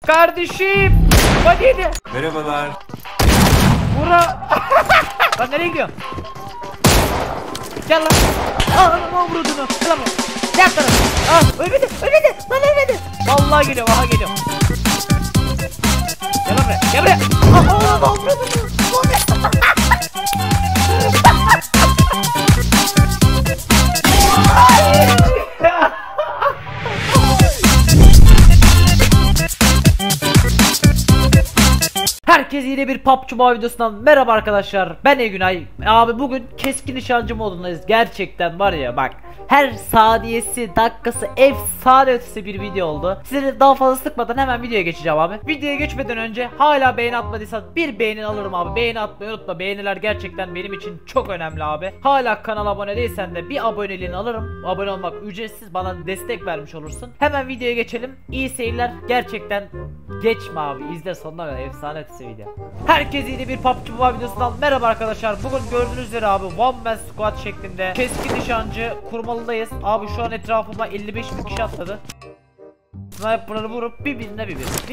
Kardeşim. Hadi hadi. Merhabalar. Bura. Lan nereye gidiyorsun? Gel lan. Lan vurudunu. Gel lan. Gel tarafa. Ölmedi. Ölmedi. Lan ölmedi. Vallahi geliyorum. Aha geliyorum. Gel lan buraya. Gel buraya. Lan vurudunu. Herkese yine bir PUBG Mobile videosundan merhaba arkadaşlar, ben Egünay. Abi bugün keskin nişancı modundayız. Gerçekten var ya bak, her saniyesi dakikası efsane ötesi bir video oldu. Sizleri daha fazla sıkmadan hemen videoya geçeceğim abi. Videoya geçmeden önce hala beğeni atmadıysan bir beğeni alırım abi. Beğeni atmayı unutma, beğeniler gerçekten benim için çok önemli abi. Hala kanala abone değilsen de bir aboneliğini alırım. Abone olmak ücretsiz, bana destek vermiş olursun. Hemen videoya geçelim. İyi seyirler. Gerçekten geçme abi, izle sonuna kadar, efsane ötesi video. Herkese yeni bir PUBG Mobile videosundan merhaba arkadaşlar. Bugün gördüğünüz üzere abi One Man Squad şeklinde keskin nişancı kurmalıdayız. Abi şu an etrafıma 55.000 kişi atladı. Sniper'ları vurup birbirine.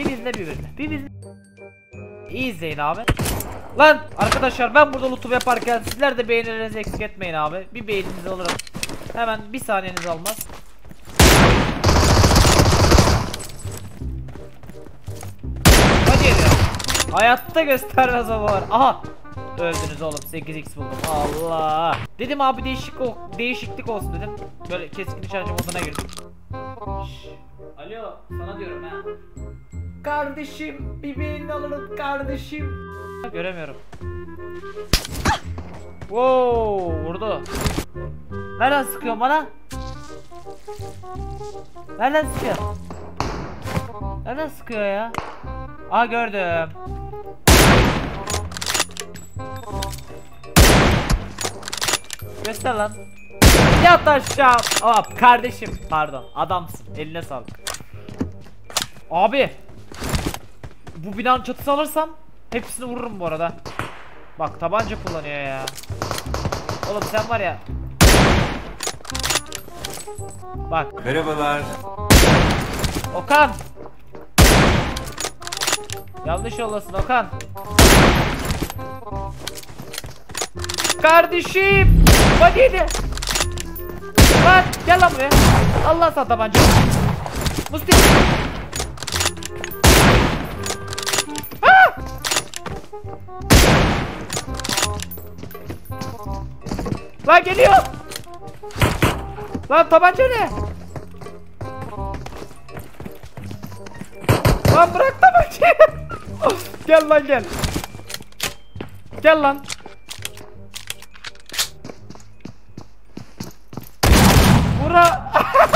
İyi izleyin abi. Lan arkadaşlar, ben burada loot'u yaparken sizler de beğenilerinizi eksik etmeyin abi. Bir beğeninizi alırım. Hemen bir saniyeniz almaz. Hadi ya. Hayatta göstermez o var. Aha. Öldünüz oğlum, 8x buldum. Allah. Dedim abi değişiklik olsun dedim. Böyle keskin nişancı moduna girdim. Şş. Alo, sana diyorum ha. Kardeşim, bir beğeni alırım kardeşim. Göremiyorum. Wow, vurdu. Nereden sıkıyor bana? Nereden sıkıyor? Nereden sıkıyor ya? Aa, gördüm. Göster lan. Yat aşağı. Hop kardeşim, pardon, adamsın, eline sağlık. Abi bu binanın çatısı alırsam hepsini vururum bu arada. Bak, tabanca kullanıyor ya. Oğlum sen var ya. Bak. Merhabalar. Okan. Yanlış yoldasın Okan. Kardeşim. Hadi hadi. Lan gel lan buraya. Allah sana tabanca. Musti. Lan geliyor. Lan tabanca ne? Lan bırak tabancayı. Gel lan gel. Gel lan. Bura.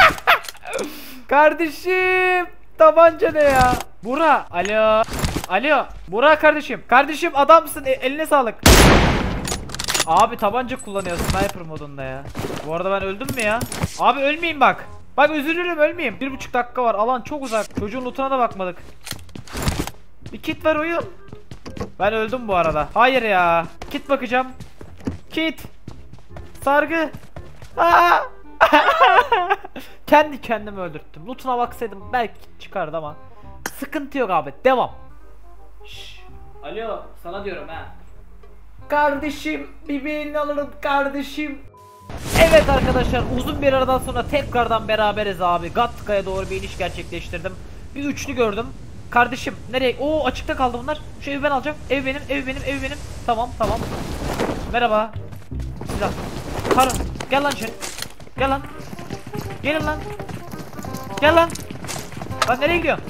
Kardeşim, tabanca ne ya? Bura. Alo. Alo. Bura kardeşim. Kardeşim adamsın. Eline sağlık. Abi tabanca kullanıyor sniper modunda ya. Bu arada ben öldüm mü ya? Abi ölmeyeyim bak. Bak üzülürüm, ölmeyeyim. 1,5 dakika var. Alan çok uzak. Çocuğun lootuna da bakmadık. Bir kit var oyun. Ben öldüm bu arada. Hayır ya. Kit bakacağım. Kit. Sargı. Aa! Kendi kendimi öldürttüm. Lootuna baksaydım belki çıkardı ama sıkıntı yok abi. Devam. Şş. Alo, sana diyorum ha. Kardeşim, bir beğeni alırım kardeşim. Evet arkadaşlar, uzun bir aradan sonra tekrardan beraberiz abi. Gatka'ya doğru bir iniş gerçekleştirdim. Bir üçlü gördüm. Kardeşim nereye? Oo, açıkta kaldı bunlar. Şu evi ben alacağım. Ev benim, ev benim, ev benim. Tamam. Merhaba. Silah. Karın. Gel lan içeri. Gel lan. Gelin lan. Gel lan. Lan nereye gidiyorsun?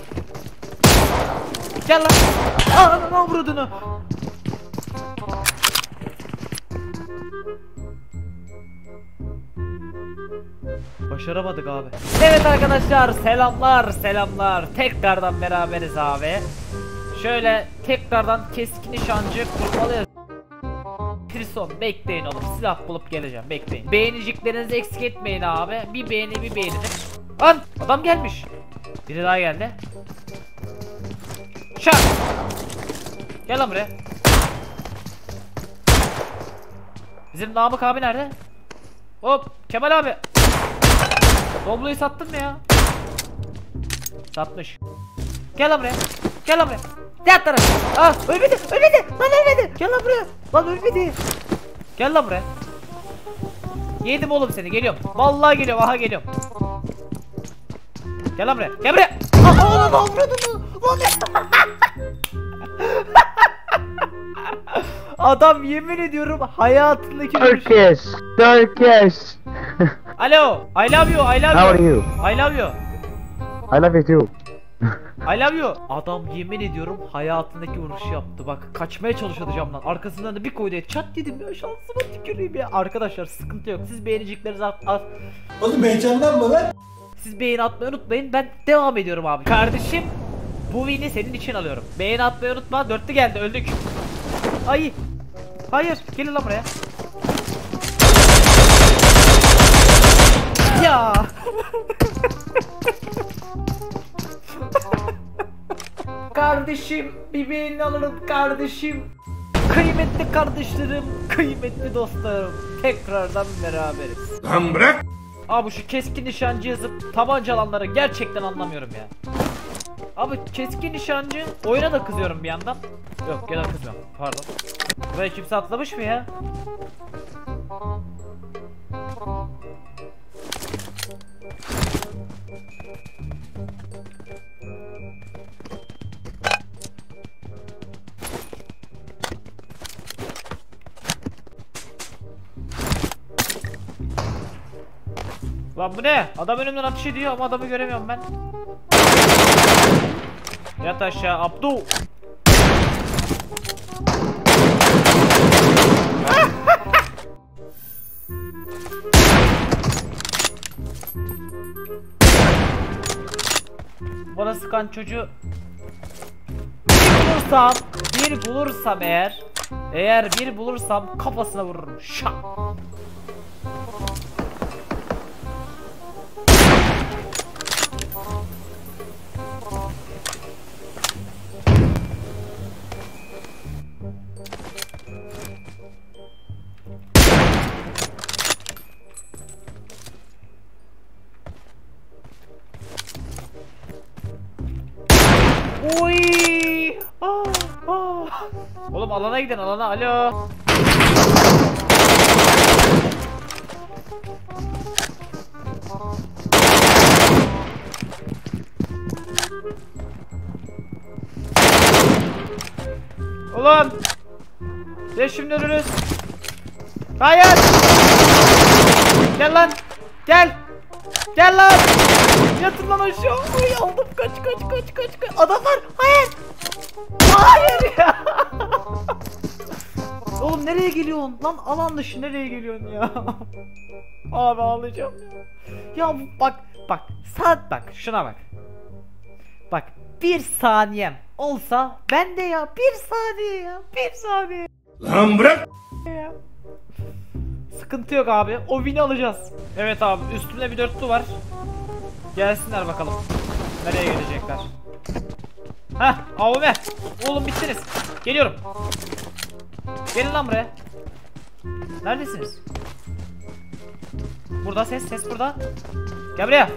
Gel lan. Aa, vurudunu. Başaramadık abi. Evet arkadaşlar, selamlar. Tekrardan beraberiz abi. Şöyle tekrardan keskin nişancı kurmalıyız. Prison, bekleyin oğlum, silah bulup geleceğim, bekleyin. Beğeniciklerinizi eksik etmeyin abi. Bir beğeni. Lan adam gelmiş. Biri daha geldi. Şak. Gel lan buraya. Bizim Namık abi nerede? Hop Kemal abi. Doblo'yu sattın mı ya? Satmış. Gel lan buraya. Gel lan buraya. Yat lan. Aa ölmedi. Ölmedi. Lan ölmedi. Gel lan buraya. Lan ölmedi. Gel lan buraya. Yedim oğlum seni. Geliyorum. Vallahi geliyorum. Aha geliyorum. Gel lan buraya. Gel buraya. Aha lan vurdun. Adam yemin ediyorum hayatındaki Turkish. Alo. I love you. I love you. How are you? I love you. I love you too. I love you. Adam yemin ediyorum hayatındaki vuruşu yaptı. Bak kaçmaya çalışıyordu camdan. Arkasından da bir koydu. Çat dedim ya, şansıma tüküreyim ya. Arkadaşlar sıkıntı yok. Siz beğeniciklerinizi at. Oğlum heyecanlanma lan. Siz beğeni atmayı unutmayın. Ben devam ediyorum abi. Kardeşim bu win'i senin için alıyorum. Beğeni atmayı unutma. Dörtlü geldi, öldük. Ay. Hayır. Gelin lan buraya. Ya. Kardeşim bir beğeni alırım kardeşim. Kıymetli kardeşlerim, kıymetli dostlarım. Tekrardan beraberiz. Lan bırak. Abi şu keskin nişancı yazıp tabanca alanları gerçekten anlamıyorum ya. Abi keskin nişancı oyuna da kızıyorum bir yandan. Yok gene kızmıyorum, pardon. Buraya kimse atlamış mı ya? Lan bu ne? Adam önümden atış ediyor ama adamı göremiyorum ben. Yat aşağı Abdu. Bana sıkan çocuğu bir bulursam eğer bir bulursam kafasına vururum. Şak. Oy! Oğlum alana gidin, alana. Alo. Ulan! Ya şimdi ölürüz. Hayır! Gel lan! Gel! Gel lan! Yatın lan aşağı! Oy aldım, kaç. Adam var! Hayır! Hayır ya! Oğlum nereye geliyorsun? Lan alan dışı nereye geliyorsun ya? Abi ağlayacağım ya. Ya bak saat bak, şuna bak. Bak bir saniyem olsa ben de ya, bir saniye. Lan bırak. Ya. Sıkıntı yok abi, o win'i alacağız. Evet abi, üstümde bir dörtlü var. Gelsinler bakalım. Nereye gelecekler? Heh, AVM. Oğlum bittiniz. Geliyorum. Gelin lan buraya. Neredesiniz? Burada ses burada. Gel buraya.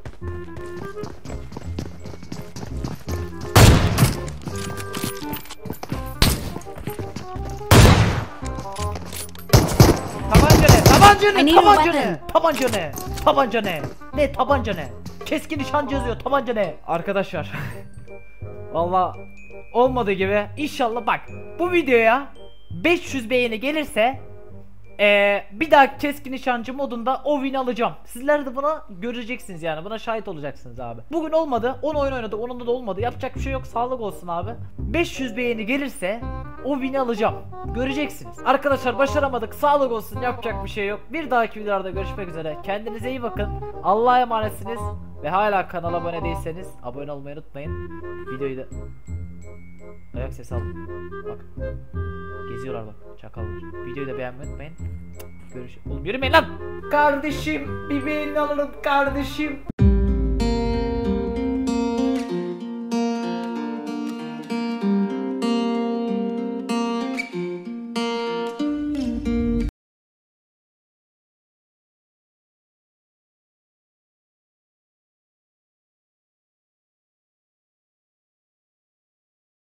Tabanca ne? Ne tabanca ne? Keskin nişancı yazıyor, tabanca ne? Arkadaşlar vallahi olmadığı gibi. İnşallah bak bu videoya 500 beğeni gelirse bir daha keskin nişancı modunda o win alacağım. Sizler de buna göreceksiniz, yani buna şahit olacaksınız abi. Bugün olmadı, 10 oyun oynadı, onunda da olmadı, yapacak bir şey yok, sağlık olsun abi. 500 beğeni gelirse o win'i alacağım, göreceksiniz. Arkadaşlar başaramadık, sağlık olsun, yapacak bir şey yok. Bir dahaki videolarda görüşmek üzere, kendinize iyi bakın, Allah'a emanetsiniz. Ve hala kanala abone değilseniz abone olmayı unutmayın. Videoyu da ayak sesi alın. Bak geziyorlar bak, çakallar. Videoyu da beğenmeyi unutmayın. Oğlum yürümeyin lan. Kardeşim bir beğeni alırım kardeşim.